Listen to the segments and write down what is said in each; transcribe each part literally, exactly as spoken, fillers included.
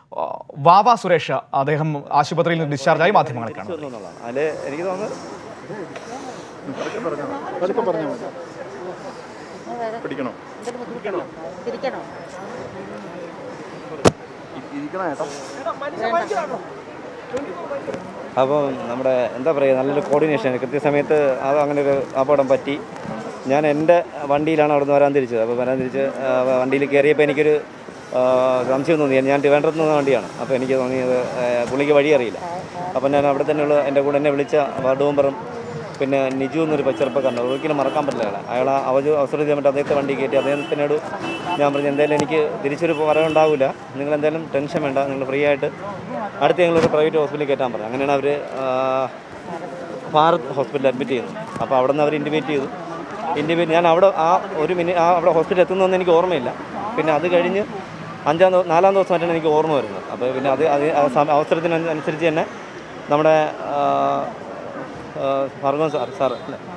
വാവ സുരേഷ് അദ്ദേഹം ആശുപത്രിയിൽ നിന്ന് ഡിസ്ചാർജായി മാധ്യമങ്ങളെ കാണുന്നു. അല്ലെ എനിക്ക് തോന്നുന്നു അപ്പോൾ നമ്മുടെ എന്താ പറയുക നല്ലൊരു കോർഡിനേഷൻ കൃത്യസമയത്ത് അത് അങ്ങനെ ഒരു അപകടം പറ്റി. ഞാൻ എൻ്റെ വണ്ടിയിലാണ് അവിടെ നിന്ന് വരാൻ തിരിച്ചത്. അപ്പോൾ വരാൻ തിരിച്ച് വണ്ടിയിൽ കയറിയപ്പോൾ എനിക്കൊരു സംശയം തോന്നി. ഞാൻ ട്രിവാൻഡ്രത്ത് നിന്ന് വണ്ടിയാണ്. അപ്പോൾ എനിക്ക് തോന്നിയത് പുള്ളിക്ക് വഴി അറിയില്ല. അപ്പോൾ ഞാൻ അവിടെ തന്നെയുള്ള എൻ്റെ കൂടെ എന്നെ വിളിച്ച വാർഡ് മെമ്പറും പിന്നെ നിജു എന്നൊരു ചെറുപ്പക്കാരൻ, ഒരിക്കലും മറക്കാൻ പറ്റില്ല. അയാൾ അവധി അവസരം ചെയ്യാൻ പറ്റും അദ്ദേഹത്തെ വണ്ടി കയറ്റി അദ്ദേഹത്തിനോട് ഞാൻ പറഞ്ഞു എന്തായാലും എനിക്ക് തിരിച്ചൊരു വരവുണ്ടാവില്ല, നിങ്ങൾ എന്തായാലും ടെൻഷൻ വേണ്ട, നിങ്ങൾ ഫ്രീ ആയിട്ട് അടുത്ത് ഞങ്ങളൊരു പ്രൈവറ്റ് ഹോസ്പിറ്റലിൽ കയറ്റാൻ പറഞ്ഞു. അങ്ങനെയാണ് അവർ ഭാരത് ഹോസ്പിറ്റലിൽ അഡ്മിറ്റ് ചെയ്തത്. അപ്പോൾ അവിടെ നിന്ന് അവർ ഇൻറ്റിമേറ്റ് ചെയ്തു. ഇൻറ്റിമേറ്റ് ഞാൻ അവിടെ ആ ഒരു മിനിറ്റ് ആ അവിടെ ഹോസ്പിറ്റലിൽ എത്തുന്നതെന്ന് എനിക്ക് ഓർമ്മയില്ല. പിന്നെ അത് കഴിഞ്ഞ് അഞ്ചാം ദിവസം നാലാം ദിവസമായിട്ടാണ് എനിക്ക് ഓർമ്മ വരുന്നത്. അപ്പോൾ പിന്നെ അത് അത് അവസരത്തിനനുസരിച്ച് തന്നെ നമ്മുടെ Bhargavan sir sir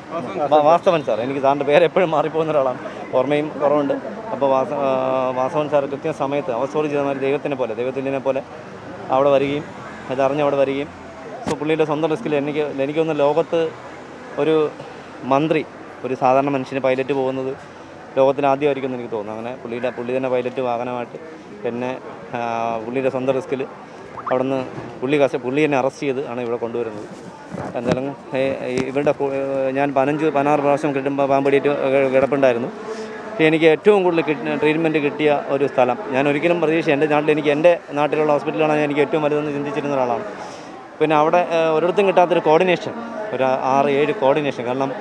Vasavan sir, എനിക്ക് സാറിൻ്റെ പേര് എപ്പോഴും മാറിപ്പോകുന്ന ഒരാളാണ്, ഓർമ്മയും കുറവുണ്ട്. അപ്പോൾ വാസ വാസവൻ സാർ കൃത്യ സമയത്ത് അവസോട് ചെയ്ത മാതിരി ദൈവത്തിനെ പോലെ ദൈവത്തിനെ പോലെ അവിടെ വരികയും ഇതറിഞ്ഞ് അവിടെ വരികയും സോ പുള്ളിയുടെ സ്വന്തം റിസ്കിൽ എനിക്ക് എനിക്കൊന്ന് ലോകത്ത് ഒരു മന്ത്രി ഒരു സാധാരണ മനുഷ്യന് പൈലറ്റ് പോകുന്നത് ലോകത്തിൽ ആദ്യമായിരിക്കും എന്ന് എനിക്ക് തോന്നുന്നു. അങ്ങനെ പുള്ളിയുടെ പുള്ളി തന്നെ പൈലറ്റ് വാഹനമായിട്ട് എന്നെ പുള്ളിയുടെ സ്വന്തം റിസ്കിൽ അവിടെ നിന്ന് പുള്ളി കസ പുള്ളി എന്നെ അറസ്റ്റ് ചെയ്ത് ആണ് ഇവിടെ കൊണ്ടുവരുന്നത്. എന്തായാലും ഇവരുടെ ഞാൻ പതിനഞ്ച് പതിനാറ് പ്രാവശ്യം കിട്ടുമ്പോൾ പാമ്പടിയിട്ട് കിടപ്പുണ്ടായിരുന്നു. എനിക്ക് ഏറ്റവും കൂടുതൽ കിട്ടി ട്രീറ്റ്മെൻറ്റ് കിട്ടിയ ഒരു സ്ഥലം ഞാൻ ഒരിക്കലും പ്രതീക്ഷ എൻ്റെ നാട്ടിൽ എനിക്ക് എൻ്റെ നാട്ടിലുള്ള ഹോസ്പിറ്റലാണ് എനിക്ക് ഏറ്റവും വലുതെന്ന് ചിന്തിച്ചിരുന്ന ഒരാളാണ്. പിന്നെ അവിടെ ഒരിടത്തും കിട്ടാത്തൊരു കോർഡിനേഷൻ, ഒരു ആറ് ഏഴ് കോർഡിനേഷൻ. കാരണം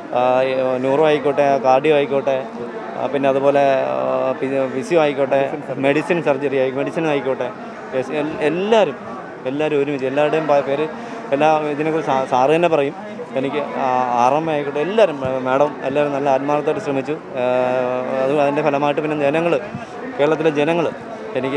ന്യൂറോ ആയിക്കോട്ടെ, കാർഡിയോ ആയിക്കോട്ടെ, പിന്നെ അതുപോലെ ഫിസിയോ ആയിക്കോട്ടെ, മെഡിസിൻ സർജറി ആയി മെഡിസിൻ ആയിക്കോട്ടെ, എല്ലാവരും എല്ലാവരും ഒരുമിച്ച് എല്ലാവരുടെയും പേര് എല്ലാ ഇതിനെക്കുറിച്ച് സാറ് തന്നെ പറയും. എനിക്ക് ആർ എം ആയിക്കോട്ടെ എല്ലാവരും മാഡം എല്ലാവരും നല്ല ആത്മാർത്ഥമായിട്ട് ശ്രമിച്ചു. അത് അതിൻ്റെ ഫലമായിട്ട് പിന്നെ ജനങ്ങൾ കേരളത്തിലെ ജനങ്ങൾ എനിക്ക്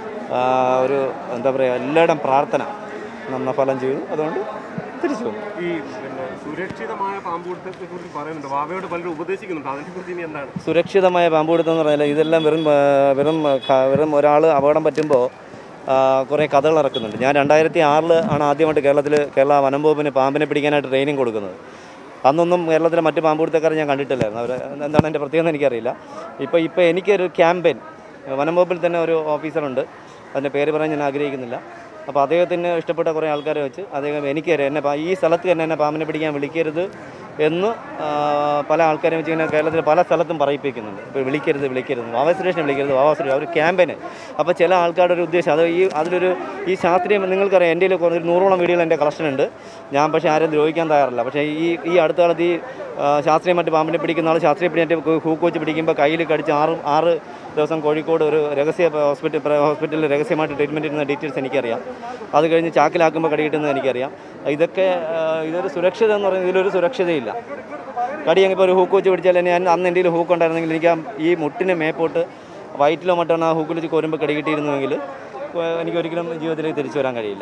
ഒരു എന്താ പറയുക എല്ലാവരുടെയും പ്രാർത്ഥന നന്ന ഫലം ചെയ്തു. അതുകൊണ്ട് തിരിച്ചു ഈ പിന്നെ സുരക്ഷിതമായ പാമ്പുപിടുത്തത്തെക്കുറിച്ച് പറയുന്നുണ്ട്, വാവയോട് പലരും ഉപദേശിക്കുന്നുണ്ട്, അതിനെക്കുറിച്ച് ഇനി എന്താണ്? സുരക്ഷിതമായ പാമ്പുപിടുത്തം എന്ന് പറഞ്ഞാൽ ഇതെല്ലാം വെറും വെറും വെറും ഒരാൾ അപകടം പറ്റുമ്പോൾ കുറേ കഥകൾ ഇറക്കുന്നുണ്ട്. ഞാൻ രണ്ടായിരത്തി ആറിൽ ആണ് ആദ്യമായിട്ട് കേരളത്തിൽ കേരള വനം വകുപ്പിന് പാമ്പിനെ പിടിക്കാനായിട്ട് ട്രെയിനിങ് കൊടുക്കുന്നത്. അന്നൊന്നും കേരളത്തിലെ മറ്റ് പാമ്പുപിടുത്തക്കാരെ ഞാൻ കണ്ടിട്ടില്ലായിരുന്നു. അവർ എന്താണ് എൻ്റെ പ്രത്യേകത എനിക്കറിയില്ല. ഇപ്പോൾ ഇപ്പോൾ എനിക്കൊരു ക്യാമ്പയിൻ വനം വകുപ്പിൽ തന്നെ ഒരു ഓഫീസറുണ്ട്, അതിൻ്റെ പേര് പറയാൻ ഞാൻ ആഗ്രഹിക്കുന്നില്ല. അപ്പോൾ അദ്ദേഹത്തിന് ഇഷ്ടപ്പെട്ട കുറേ ആൾക്കാരെ വെച്ച് അദ്ദേഹം എനിക്ക് എന്നെ ഈ സ്ഥലത്ത് തന്നെ എന്നെ പാമ്പിനെ പിടിക്കാൻ വിളിക്കരുത് എന്ന് പല ആൾക്കാരെ വെച്ച് ഇങ്ങനെ കേരളത്തിൽ പല സ്ഥലത്തും പറയിപ്പിക്കുന്നുണ്ട്. ഇപ്പോൾ വിളിക്കരുത് വിളിക്കരുത് വാവ സുരേഷിനെ വിളിക്കരുത് വാവ സുരേഷ് ഒരു ക്യാമ്പയിന്. അപ്പോൾ ചില ആൾക്കാരുടെ ഒരു ഉദ്ദേശം അത് ഈ അതിലൊരു ഈ ശാസ്ത്രീയം നിങ്ങൾക്കറിയാം, എൻ്റെ കയ്യിൽ കുറേ നൂറോളം വീഡിയോകൾ എൻ്റെ കളക്ഷൻ ഉണ്ട്. ഞാൻ പക്ഷേ ആരും ദ്രോഹിക്കാൻ തയ്യാറില്ല. പക്ഷേ ഈ ഈ അടുത്ത കാലത്ത് ഈ ശാസ്ത്രീയമായിട്ട് പാമ്പിനെ പിടിക്കുന്ന ആൾ ശാസ്ത്രീയ പിടിയായിട്ട് ഹൂക്ക് വെച്ച് പിടിക്കുമ്പോൾ കയ്യിൽ കടിച്ച് ആറ് ആറ് ദിവസം കോഴിക്കോട് ഒരു രഹസ്യ ഹോസ്പിറ്റൽ ഹോസ്പിറ്റലിൽ രഹസ്യമായിട്ട് ട്രീറ്റ്മെൻറ്റ് ചെയ്യുന്ന ഡീറ്റെയിൽസ് എനിക്കറിയാം. അത് കഴിഞ്ഞ് ചാക്കിലാക്കുമ്പോൾ കടി കിട്ടുന്നത് എനിക്കറിയാം. ഇതൊക്കെ ഇതൊരു സുരക്ഷിത എന്ന് പറയുന്നത് ഇതിലൊരു സുരക്ഷിതയില്ല. കടി ഇപ്പോൾ ഒരു ഹൂക്ക് വെച്ച് പിടിച്ചാൽ ഞാൻ അന്ന് എൻ്റെ ഹൂക്ക് ഉണ്ടായിരുന്നെങ്കിൽ എനിക്ക് ഈ മുട്ടിന് മേപ്പോട്ട് വയറ്റിലോ മറ്റാണ് ആ ഹൂക്കിൽ വെച്ച് കോരുമ്പോൾ കടി കിട്ടിയിരുന്നെങ്കിൽ എനിക്കൊരിക്കലും ജീവിതത്തിലേക്ക് തിരിച്ചു വരാൻ കഴിയില്ല.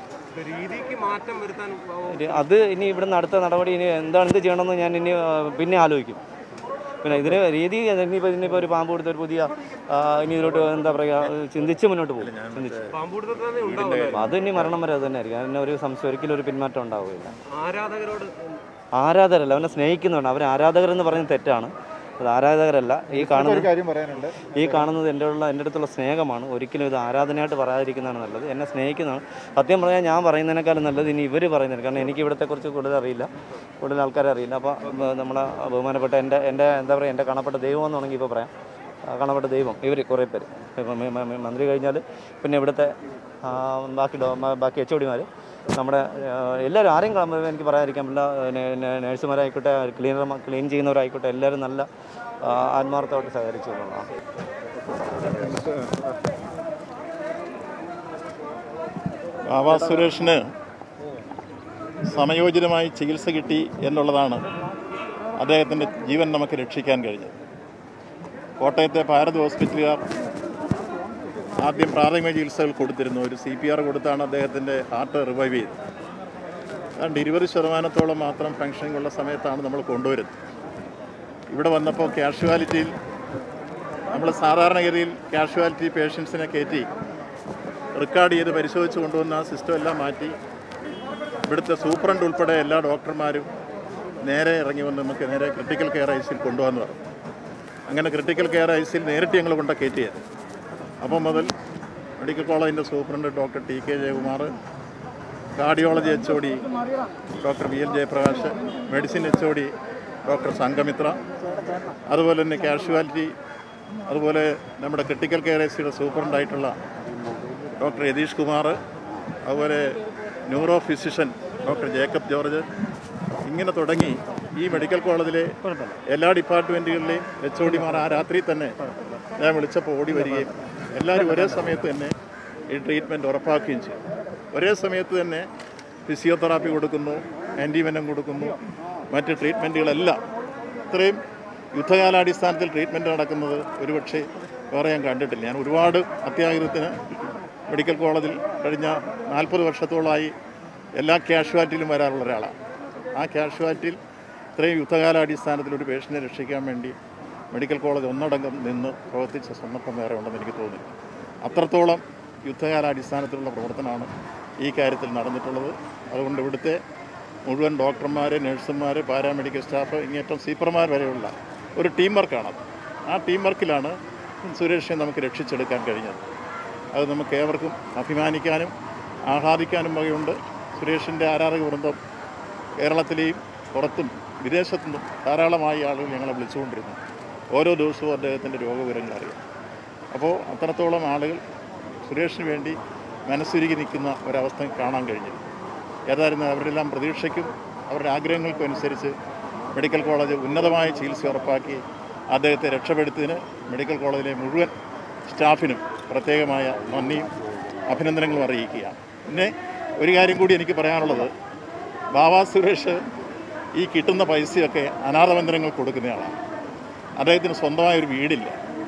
അത് ഇനി ഇവിടുന്ന് അടുത്ത നടപടി ഇനി എന്താണ് എന്ത് ചെയ്യണമെന്ന് ഞാൻ ഇനി പിന്നെ ആലോചിക്കും. പിന്നെ ഇതിന് രീതി ഇനിയിപ്പോൾ ഇതിനിപ്പോൾ ഒരു പാമ്പ് കൊടുത്ത ഒരു പുതിയ ഇനി ഇതിലോട്ട് എന്താ പറയുക ചിന്തിച്ച് മുന്നോട്ട് പോകും. ചിന്തിച്ച് അത് ഇനി മരണം വരെ അത് തന്നെ ആയിരിക്കും. അതിന് ഒരു സംശയം ഒരിക്കലും ഒരു പിന്മാറ്റം ഉണ്ടാവുകയില്ല. ആരാധകരോട് ആരാധകരല്ല, അവനെ സ്നേഹിക്കുന്നതാണ്. അവർ ആരാധകരെന്ന് പറയുന്നത് തെറ്റാണ്. അത് ആരാധകരല്ല. ഈ കാണുന്നത് ഈ കാണുന്നത് എൻ്റെ ഉള്ള എൻ്റെ അടുത്തുള്ള സ്നേഹമാണ്. ഒരിക്കലും ഇത് ആരാധനയായിട്ട് പറയാതിരിക്കുന്നതാണ് നല്ലത്. എന്നെ സ്നേഹിക്കുന്നതാണ്. സത്യം പറഞ്ഞാൽ ഞാൻ പറയുന്നതിനേക്കാളും നല്ലത് ഇനി ഇവർ പറയുന്നത്. കാരണം എനിക്ക് ഇവിടത്തെക്കുറിച്ച് കൂടുതൽ അറിയില്ല, കൂടുതൽ ആൾക്കാരെ അറിയില്ല. അപ്പോൾ നമ്മളെ ബഹുമാനപ്പെട്ട എൻ്റെ എൻ്റെ എന്താ പറയുക എൻ്റെ കാണപ്പെട്ട ദൈവം എന്ന് വേണമെങ്കിൽ ഇപ്പോൾ പറയാം. കാണപ്പെട്ട ദൈവം ഇവർ കുറേ പേര് മന്ത്രി കഴിഞ്ഞാൽ പിന്നെ ഇവിടുത്തെ ബാക്കി ബാക്കി എച്ച് ഒ ഡിമാർ നമ്മുടെ എല്ലാവരും ആരെയും എനിക്ക് പറയാതിരിക്കാൻ പറ്റില്ല. നേഴ്സുമാരായിക്കോട്ടെ, ക്ലീനർ ക്ലീൻ ചെയ്യുന്നവരായിക്കോട്ടെ, എല്ലാവരും നല്ല ആത്മാർത്ഥമായിട്ട് സഹകരിച്ചു എന്നുള്ളതാണ്. വാവ സുരേഷിന് സമയോചിതമായി ചികിത്സ കിട്ടി എന്നുള്ളതാണ് അദ്ദേഹത്തിൻ്റെ ജീവൻ നമുക്ക് രക്ഷിക്കാൻ കഴിഞ്ഞത്. കോട്ടയത്തെ ഭാരത് ഹോസ്പിറ്റലുകാർ ആദ്യം പ്രാഥമിക ചികിത്സകൾ കൊടുത്തിരുന്നു. ഒരു സി പി ആർ കൊടുത്താണ് അദ്ദേഹത്തിൻ്റെ ഹാർട്ട് റിവൈവ് ചെയ്തത്. അതുകൊണ്ട് ഇരുപത് ശതമാനത്തോളം മാത്രം ഫങ്ഷനിങ് ഉള്ള സമയത്താണ് നമ്മൾ കൊണ്ടുവരുന്നത്. ഇവിടെ വന്നപ്പോൾ കാഷ്വാലിറ്റിയിൽ നമ്മൾ സാധാരണഗതിയിൽ കാഷ്വാലിറ്റി പേഷ്യൻസിനെ കയറ്റി റെക്കോർഡ് ചെയ്ത് പരിശോധിച്ച് കൊണ്ടുവന്ന ആ സിസ്റ്റം എല്ലാം മാറ്റി ഇവിടുത്തെ സൂപ്രണ്ട് ഉൾപ്പെടെ എല്ലാ ഡോക്ടർമാരും നേരെ ഇറങ്ങി വന്ന് നമുക്ക് നേരെ ക്രിട്ടിക്കൽ കെയർ ഐ സിയിൽ കൊണ്ടുപോകാമെന്ന് പറഞ്ഞു. അങ്ങനെ ക്രിട്ടിക്കൽ കെയർ ഐ സിയിൽ നേരിട്ട് ഞങ്ങൾ കൊണ്ട കയറ്റിയത്. അപ്പം മുതൽ മെഡിക്കൽ കോളേജിൻ്റെ superintendent doctor T K Jayakumar, cardiology H O D doctor V L Jayaprakash, medicine H O D doctor Sanghamitra, അതുപോലെ തന്നെ കാഷ്വാലിറ്റി, അതുപോലെ നമ്മുടെ ക്രിട്ടിക്കൽ കെയർ ഐ സിയുടെ സൂപ്രണ്ടായിട്ടുള്ള ഡോക്ടർ യതീഷ് കുമാർ, അതുപോലെ neuro physician doctor Jacob George, ഇങ്ങനെ തുടങ്ങി ഈ മെഡിക്കൽ കോളേജിലെ എല്ലാ ഡിപ്പാർട്ട്മെൻറ്റുകളിലെയും എച്ച് ഒ ഡിമാർ ആ രാത്രി തന്നെ ഞാൻ വിളിച്ചപ്പോൾ ഓടി വരികയും എല്ലാവരും ഒരേ സമയത്ത് തന്നെ ഈ ട്രീറ്റ്മെൻറ്റ് ഉറപ്പാക്കുകയും ചെയ്യും. ഒരേ സമയത്ത് തന്നെ ഫിസിയോതെറാപ്പി കൊടുക്കുന്നു, ആൻറ്റിവെനം കൊടുക്കുന്നു, മറ്റ് ട്രീറ്റ്മെൻറ്റുകളെല്ലാം. ഇത്രയും യുദ്ധകാലാടിസ്ഥാനത്തിൽ ട്രീറ്റ്മെൻറ്റ് നടക്കുന്നത് ഒരുപക്ഷെ വേറെ ഞാൻ കണ്ടിട്ടില്ല. ഞാൻ ഒരുപാട് അത്യാഹിതത്തിന് മെഡിക്കൽ കോളേജിൽ കഴിഞ്ഞ നാൽപ്പത് വർഷത്തോളമായി എല്ലാ കാഷ്വാലിറ്റിയിലും വരാറുള്ള ഒരാളാണ്. ആ കാഷ്വാലിറ്റിയിൽ ഇത്രയും യുദ്ധകാലാടിസ്ഥാനത്തിൽ ഒരു പേഷ്യൻറ്റിനെ രക്ഷിക്കാൻ വേണ്ടി മെഡിക്കൽ കോളേജ് ഒന്നടങ്കം നിന്ന് പ്രവർത്തിച്ച സന്ദർഭം വേറെ ഉണ്ടെന്ന് എനിക്ക് തോന്നുന്നു. അത്രത്തോളം യുദ്ധകാലാടിസ്ഥാനത്തിലുള്ള പ്രവർത്തനമാണ് ഈ കാര്യത്തിൽ നടന്നിട്ടുള്ളത്. അതുകൊണ്ട് ഇവിടുത്തെ മുഴുവൻ ഡോക്ടർമാർ, നഴ്സുമാർ, പാരാമെഡിക്കൽ സ്റ്റാഫ്, ഇങ്ങേറ്റം സീപ്പർമാർ വരെയുള്ള ഒരു ടീം വർക്കാണത്. ആ ടീം വർക്കിലാണ് സുരേഷിനെ നമുക്ക് രക്ഷിച്ചെടുക്കാൻ കഴിഞ്ഞത്. അത് നമുക്ക് ഏവർക്കും അഭിമാനിക്കാനും ആഹ്ലാദിക്കാനും വകയുണ്ട്. സുരേഷിൻ്റെ ആരാധക വൃന്ദം കേരളത്തിലെയും പുറത്തും വിദേശത്തുനിന്നും ധാരാളമായി ആളുകൾ ഞങ്ങളെ വിളിച്ചുകൊണ്ടിരുന്നു. ഓരോ ദിവസവും അദ്ദേഹത്തിൻ്റെ രോഗവിവരങ്ങൾ അറിയാം. അപ്പോൾ അത്രത്തോളം ആളുകൾ സുരേഷിന് വേണ്ടി മനസ്സുരുകി നിൽക്കുന്ന ഒരവസ്ഥ കാണാൻ കഴിഞ്ഞു. ഏതായിരുന്നു അവരെല്ലാം പ്രതീക്ഷയ്ക്കും അവരുടെ ആഗ്രഹങ്ങൾക്കും അനുസരിച്ച് മെഡിക്കൽ കോളേജ് ഉന്നതമായ ചികിത്സ ഉറപ്പാക്കി അദ്ദേഹത്തെ രക്ഷപ്പെടുത്തിയതിന് മെഡിക്കൽ കോളേജിലെ മുഴുവൻ സ്റ്റാഫിനും പ്രത്യേകമായ നന്ദിയും അഭിനന്ദനങ്ങളും അറിയിക്കുകയാണ്. പിന്നെ ഒരു കാര്യം കൂടി എനിക്ക് പറയാനുള്ളത്, ബാബാ സുരേഷ് ഈ കിട്ടുന്ന പൈസയൊക്കെ അനാഥമന്ദിരങ്ങൾ കൊടുക്കുന്നയാളാണ്. അദ്ദേഹത്തിന് സ്വന്തമായൊരു വീടില്ല.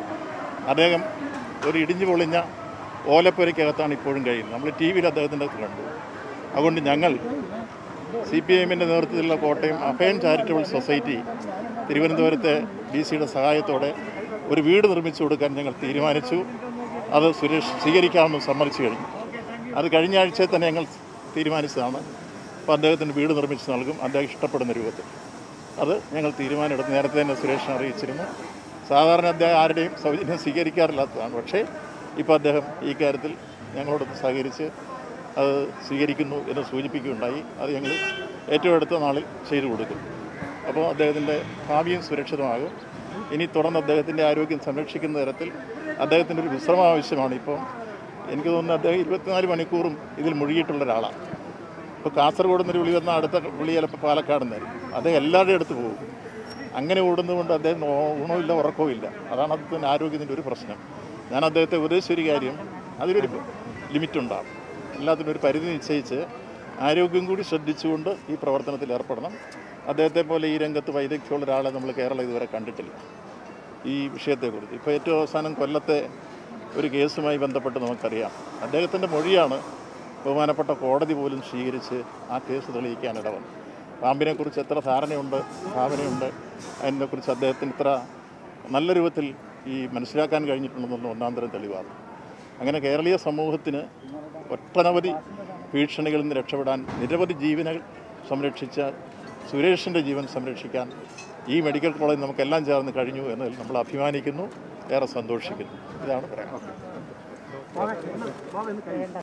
അദ്ദേഹം ഒരു ഇടിഞ്ഞു പൊളിഞ്ഞ ഓലപ്പുരയ്ക്കകത്താണ് ഇപ്പോഴും കഴിയുന്നത്. നമ്മൾ ടി വിയിൽ അദ്ദേഹത്തിൻ്റെ കണ്ടു. അതുകൊണ്ട് ഞങ്ങൾ സി പി ഐ എമ്മിൻ്റെ നേതൃത്വത്തിലുള്ള കോട്ടയം അഭയം ചാരിറ്റബിൾ സൊസൈറ്റി തിരുവനന്തപുരത്തെ ഡി സിയുടെ സഹായത്തോടെ ഒരു വീട് നിർമ്മിച്ചു കൊടുക്കാൻ ഞങ്ങൾ തീരുമാനിച്ചു. അത് സുരേഷ് സ്വീകരിക്കാമെന്ന് സമ്മതിച്ചു കഴിഞ്ഞു. അത് കഴിഞ്ഞ ആഴ്ചയിൽ തന്നെ ഞങ്ങൾ തീരുമാനിച്ചതാണ്. അപ്പോൾ അദ്ദേഹത്തിന് വീട് നിർമ്മിച്ച് നൽകും, അദ്ദേഹം ഇഷ്ടപ്പെടുന്ന രൂപത്തിൽ. അത് ഞങ്ങൾ തീരുമാനമെടുത്ത് നേരത്തെ തന്നെ സുരേഷിനെ അറിയിച്ചിരുന്നു. സാധാരണ അദ്ദേഹം ആരുടെയും സൗജന്യം സ്വീകരിക്കാറില്ലാത്തതാണ്. പക്ഷേ ഇപ്പോൾ അദ്ദേഹം ഈ കാര്യത്തിൽ ഞങ്ങളോട് സഹകരിച്ച് അത് സ്വീകരിക്കുന്നു എന്ന് സൂചിപ്പിക്കുകയുണ്ടായി. അത് ഞങ്ങൾ ഏറ്റവും അടുത്ത നാളിൽ ചെയ്തു കൊടുക്കും. അപ്പോൾ അദ്ദേഹത്തിൻ്റെ ഭാവിയും സുരക്ഷിതമാകും. ഇനി തുടർന്ന് അദ്ദേഹത്തിൻ്റെ ആരോഗ്യം സംരക്ഷിക്കുന്ന തരത്തിൽ അദ്ദേഹത്തിൻ്റെ ഒരു വിശ്രമം ആവശ്യമാണ്. ഇപ്പോൾ എനിക്ക് തോന്നുന്നു അദ്ദേഹം ഇരുപത്തിനാല് മണിക്കൂറും ഇതിൽ മുഴുകിയിട്ടുള്ള ഒരാളാണ്. ഇപ്പോൾ കാസർഗോഡ് നിന്നൊരു വിളി വന്നാൽ അടുത്ത വിളി ചിലപ്പോൾ പാലക്കാട് നിന്നായിരിക്കും. അദ്ദേഹം എല്ലാവരുടെയും അടുത്ത് പോകും. അങ്ങനെ ഓടുന്നതുകൊണ്ട് അദ്ദേഹം ഊണമില്ല, ഉറക്കവും ഇല്ല. അതാണ് അദ്ദേഹത്തിൻ്റെ ആരോഗ്യത്തിൻ്റെ ഒരു പ്രശ്നം. ഞാൻ അദ്ദേഹത്തെ ഉപദേശിച്ചൊരു കാര്യം, അതിലൊരു ലിമിറ്റുണ്ടാകും. എല്ലാത്തിനും ഒരു പരിധി നിശ്ചയിച്ച് ആരോഗ്യം കൂടി ശ്രദ്ധിച്ചുകൊണ്ട് ഈ പ്രവർത്തനത്തിൽ ഏർപ്പെടണം. അദ്ദേഹത്തെ പോലെ ഈ രംഗത്ത് വൈദഗ്ധ്യമുള്ള ഒരാളെ നമ്മൾ കേരളം ഇതുവരെ കണ്ടിട്ടില്ല ഈ വിഷയത്തെക്കുറിച്ച്. ഇപ്പോൾ ഏറ്റവും അവസാനം കൊല്ലത്തെ ഒരു കേസുമായി ബന്ധപ്പെട്ട് നമുക്കറിയാം. അദ്ദേഹത്തിൻ്റെ മൊഴിയാണ് ബഹുമാനപ്പെട്ട കോടതി പോലും സ്വീകരിച്ച് ആ കേസ് തെളിയിക്കാനിട വന്നു. പാമ്പിനെക്കുറിച്ച് എത്ര ധാരണയുണ്ട്, ഭാവനയുണ്ട്, അതിനെക്കുറിച്ച് അദ്ദേഹത്തിന് ഇത്ര നല്ല രൂപത്തിൽ ഈ മനസ്സിലാക്കാൻ കഴിഞ്ഞിട്ടുണ്ടെന്നുള്ള ഒന്നാന്തരം തെളിവാണ്. അങ്ങനെ കേരളീയ സമൂഹത്തിന് ഒട്ടനവധി ഭീഷണികളിൽ നിന്ന് രക്ഷപ്പെടാൻ, നിരവധി ജീവനുകൾ സംരക്ഷിച്ച സുരേഷിൻ്റെ ജീവൻ സംരക്ഷിക്കാൻ ഈ മെഡിക്കൽ കോളേജ് നമുക്കെല്ലാം ചേർന്ന് കഴിഞ്ഞു എന്നതിൽ നമ്മൾ അഭിമാനിക്കുന്നു, ഏറെ സന്തോഷിക്കുന്നു. ഇതാണ് പറയാൻ.